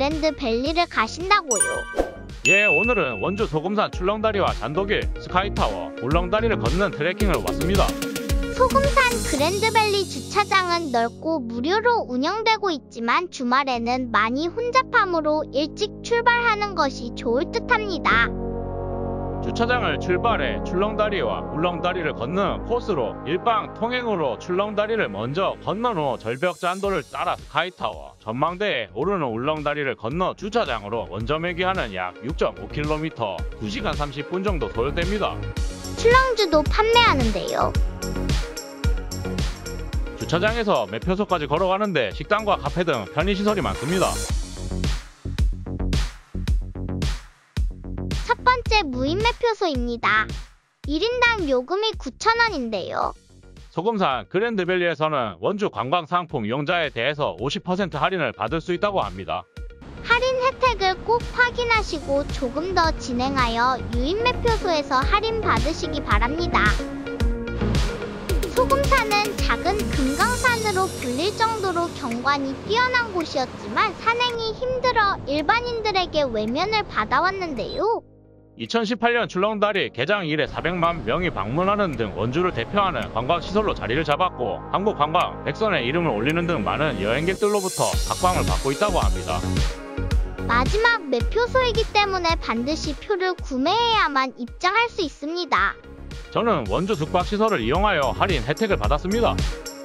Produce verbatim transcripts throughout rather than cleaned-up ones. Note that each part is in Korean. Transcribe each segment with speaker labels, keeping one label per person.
Speaker 1: 그랜드밸리를 가신다고요.
Speaker 2: 예, 오늘은 원주 소금산 출렁다리와 잔도길, 스카이타워, 울렁다리를 걷는 트레킹을 왔습니다.
Speaker 1: 소금산 그랜드밸리 주차장은 넓고 무료로 운영되고 있지만 주말에는 많이 혼잡하므로 일찍 출발하는 것이 좋을 듯합니다.
Speaker 2: 주차장을 출발해 출렁다리와 울렁다리를 걷는 코스로 일방 통행으로 출렁다리를 먼저 건넌 후 절벽 잔도를 따라 스카이타워, 전망대에 오르는 울렁다리를 건너 주차장으로 원점회귀하는 약 육 점 오 킬로미터, 두 시간 삼십 분 정도 소요됩니다.
Speaker 1: 출렁주도 판매하는데요.
Speaker 2: 주차장에서 매표소까지 걸어가는데 식당과 카페 등 편의시설이 많습니다.
Speaker 1: 첫 번째 무인 매표소입니다. 일 인당 요금이 구천 원인데요.
Speaker 2: 소금산 그랜드밸리에서는 원주 관광상품 이용자에 대해서 오십 퍼센트 할인을 받을 수 있다고 합니다.
Speaker 1: 할인 혜택을 꼭 확인하시고 조금 더 진행하여 유인 매표소에서 할인 받으시기 바랍니다. 소금산은 작은 금강산으로 불릴 정도로 경관이 뛰어난 곳이었지만 산행이 힘들어 일반인들에게 외면을 받아왔는데요.
Speaker 2: 이천십팔 년 출렁다리 개장 이래 사백만 명이 방문하는 등 원주를 대표하는 관광시설로 자리를 잡았고 한국관광 백선의 이름을 올리는 등 많은 여행객들로부터 각광을 받고 있다고 합니다.
Speaker 1: 마지막 매표소이기 때문에 반드시 표를 구매해야만 입장할 수 있습니다.
Speaker 2: 저는 원주 숙박시설을 이용하여 할인 혜택을 받았습니다.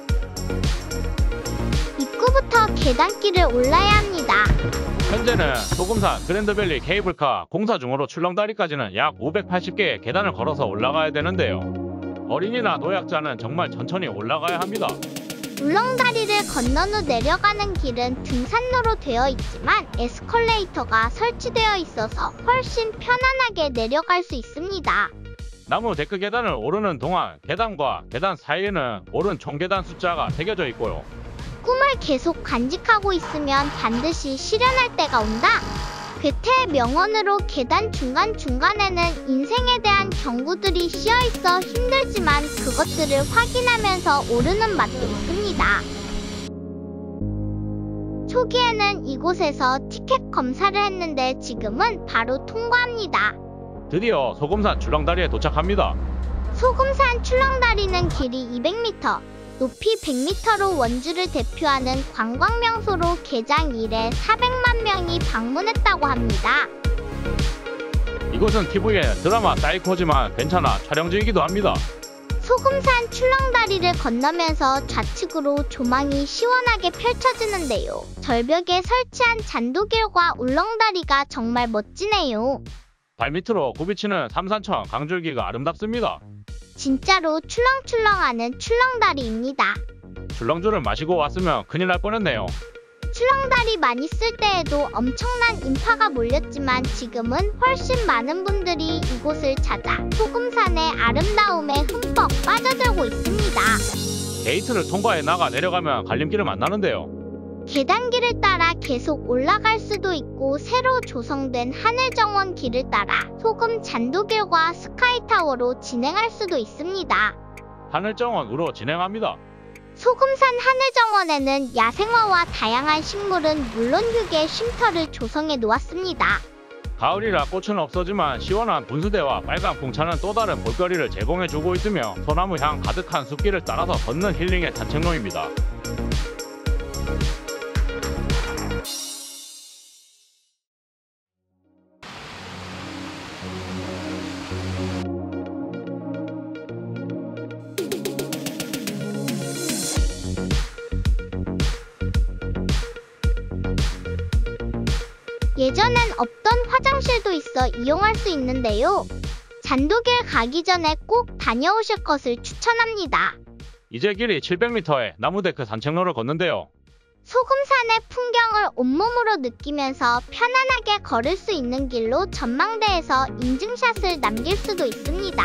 Speaker 1: 입구부터 계단길을 올라야 합니다.
Speaker 2: 현재는 소금산 그랜드밸리 케이블카 공사 중으로 출렁다리까지는 약 오백팔십 개의 계단을 걸어서 올라가야 되는데요. 어린이나 노약자는 정말 천천히 올라가야 합니다.
Speaker 1: 울렁다리를 건넌 후 내려가는 길은 등산로로 되어 있지만 에스컬레이터가 설치되어 있어서 훨씬 편안하게 내려갈 수 있습니다.
Speaker 2: 나무 데크 계단을 오르는 동안 계단과 계단 사이에는 오른 총계단 숫자가 새겨져 있고요.
Speaker 1: 꿈을 계속 간직하고 있으면 반드시 실현할 때가 온다. 괴테의 명언으로 계단 중간중간에는 인생에 대한 경고들이 씌어있어 힘들지만 그것들을 확인하면서 오르는 맛도 있습니다. 초기에는 이곳에서 티켓 검사를 했는데 지금은 바로 통과합니다.
Speaker 2: 드디어 소금산 출렁다리에 도착합니다.
Speaker 1: 소금산 출렁다리는 길이 이백 미터, 높이 백 미터로 원주를 대표하는 관광명소로 개장 이래 사백만 명이 방문했다고 합니다.
Speaker 2: 이곳은 티비의 드라마 사이코지만 괜찮아 촬영지이기도 합니다.
Speaker 1: 소금산 출렁다리를 건너면서 좌측으로 조망이 시원하게 펼쳐지는데요. 절벽에 설치한 잔도길과 울렁다리가 정말 멋지네요.
Speaker 2: 발밑으로 굽이치는 삼산천 강줄기가 아름답습니다.
Speaker 1: 진짜로 출렁출렁하는 출렁다리입니다.
Speaker 2: 출렁주를 마시고 왔으면 큰일 날 뻔했네요.
Speaker 1: 출렁다리 많이 쓸 때에도 엄청난 인파가 몰렸지만 지금은 훨씬 많은 분들이 이곳을 찾아 소금산의 아름다움에 흠뻑 빠져들고 있습니다.
Speaker 2: 게이트를 통과해 나가 내려가면 갈림길을 만나는데요.
Speaker 1: 계단길을 따라 계속 올라갈 수도 있고 새로 조성된 하늘정원 길을 따라 소금 잔도길과 스카이타워로 진행할 수도 있습니다.
Speaker 2: 하늘정원으로 진행합니다.
Speaker 1: 소금산 하늘정원에는 야생화와 다양한 식물은 물론 휴게 쉼터를 조성해 놓았습니다.
Speaker 2: 가을이라 꽃은 없어지만 시원한 분수대와 빨간 풍차는 또 다른 볼거리를 제공해주고 있으며 소나무 향 가득한 숲길을 따라서 걷는 힐링의 산책로입니다.
Speaker 1: 예전엔 없던 화장실도 있어 이용할 수 있는데요. 잔도길 가기 전에 꼭 다녀오실 것을 추천합니다.
Speaker 2: 이제 길이 칠백 미터의 나무데크 산책로를 걷는데요.
Speaker 1: 소금산의 풍경을 온몸으로 느끼면서 편안하게 걸을 수 있는 길로 전망대에서 인증샷을 남길 수도 있습니다.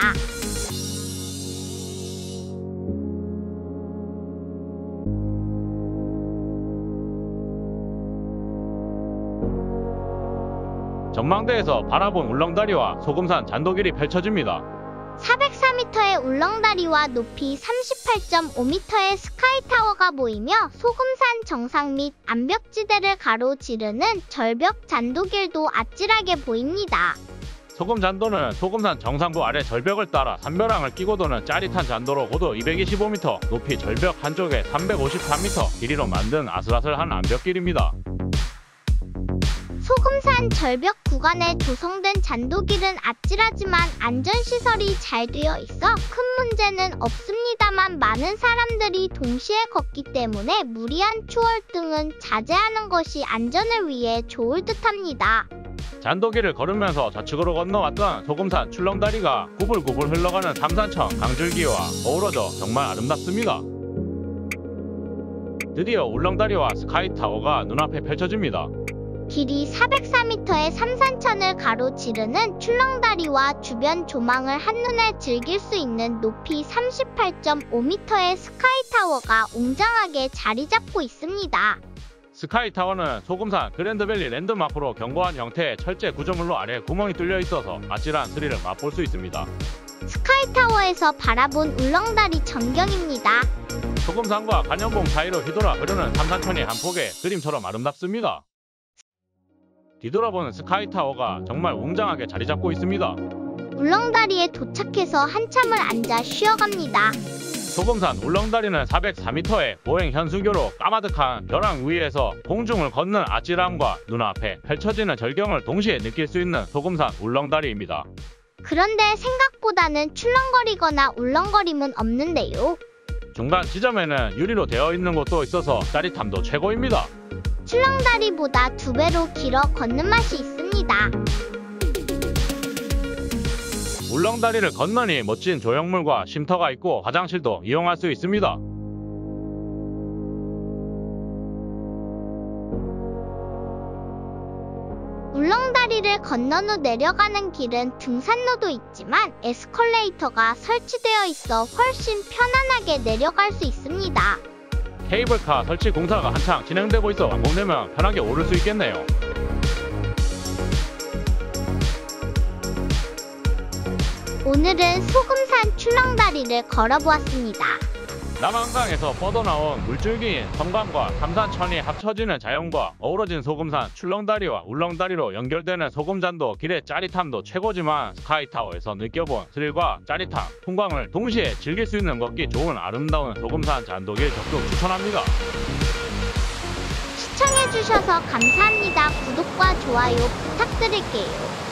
Speaker 2: 전망대에서 바라본 울렁다리와 소금산 잔도길이 펼쳐집니다.
Speaker 1: 사백사 미터의 울렁다리와 높이 삼십팔 점 오 미터의 스카이타워가 보이며 소금산 정상 및 암벽지대를 가로지르는 절벽 잔도길도 아찔하게 보입니다.
Speaker 2: 소금잔도는 소금산 정상부 아래 절벽을 따라 산벼랑을 끼고 도는 짜릿한 잔도로 고도 이백이십오 미터, 높이 절벽 한쪽에 삼백오십삼 미터 길이로 만든 아슬아슬한 암벽길입니다.
Speaker 1: 소금산 절벽 구간에 조성된 잔도길은 아찔하지만 안전시설이 잘 되어 있어 큰 문제는 없습니다만 많은 사람들이 동시에 걷기 때문에 무리한 추월 등은 자제하는 것이 안전을 위해 좋을 듯합니다.
Speaker 2: 잔도길을 걸으면서 좌측으로 건너왔던 소금산 출렁다리가 구불구불 흘러가는 삼산천 강줄기와 어우러져 정말 아름답습니다. 드디어 울렁다리와 스카이타워가 눈앞에 펼쳐집니다.
Speaker 1: 길이 사백사 미터의 삼산천을 가로지르는 출렁다리와 주변 조망을 한눈에 즐길 수 있는 높이 삼십팔 점 오 미터의 스카이타워가 웅장하게 자리 잡고 있습니다.
Speaker 2: 스카이타워는 소금산 그랜드밸리 랜드마크로 견고한 형태의 철제 구조물로 아래 구멍이 뚫려 있어서 아찔한 스릴을 맛볼 수 있습니다.
Speaker 1: 스카이타워에서 바라본 울렁다리 전경입니다.
Speaker 2: 소금산과 간연봉 사이로 휘돌아 흐르는 삼산천이 한 폭의 그림처럼 아름답습니다. 뒤돌아보는 스카이타워가 정말 웅장하게 자리 잡고 있습니다.
Speaker 1: 울렁다리에 도착해서 한참을 앉아 쉬어갑니다.
Speaker 2: 소금산 울렁다리는 사백사 미터의 보행 현수교로 까마득한 벼랑 위에서 공중을 걷는 아찔함과 눈앞에 펼쳐지는 절경을 동시에 느낄 수 있는 소금산 울렁다리입니다.
Speaker 1: 그런데 생각보다는 출렁거리거나 울렁거림은 없는데요.
Speaker 2: 중간 지점에는 유리로 되어 있는 곳도 있어서 짜릿함도 최고입니다.
Speaker 1: 출렁다리보다 두 배로 길어 걷는 맛이 있습니다.
Speaker 2: 울렁다리를 건너니 멋진 조형물과 쉼터가 있고 화장실도 이용할 수 있습니다.
Speaker 1: 울렁다리를 건넌 후 내려가는 길은 등산로도 있지만 에스컬레이터가 설치되어 있어 훨씬 편안하게 내려갈 수 있습니다.
Speaker 2: 케이블카 설치 공사가 한창 진행되고 있어 완공되면 편하게 오를 수 있겠네요.
Speaker 1: 오늘은 소금산 출렁다리를 걸어보았습니다.
Speaker 2: 남한강에서 뻗어나온 물줄기인 섬광과 삼산천이 합쳐지는 자연과 어우러진 소금산 출렁다리와 울렁다리로 연결되는 소금잔도 길의 짜릿함도 최고지만 스카이타워에서 느껴본 스릴과 짜릿함, 풍광을 동시에 즐길 수 있는 걷기 좋은 아름다운 소금산 잔도길 적극 추천합니다.
Speaker 1: 시청해주셔서 감사합니다. 구독과 좋아요 부탁드릴게요.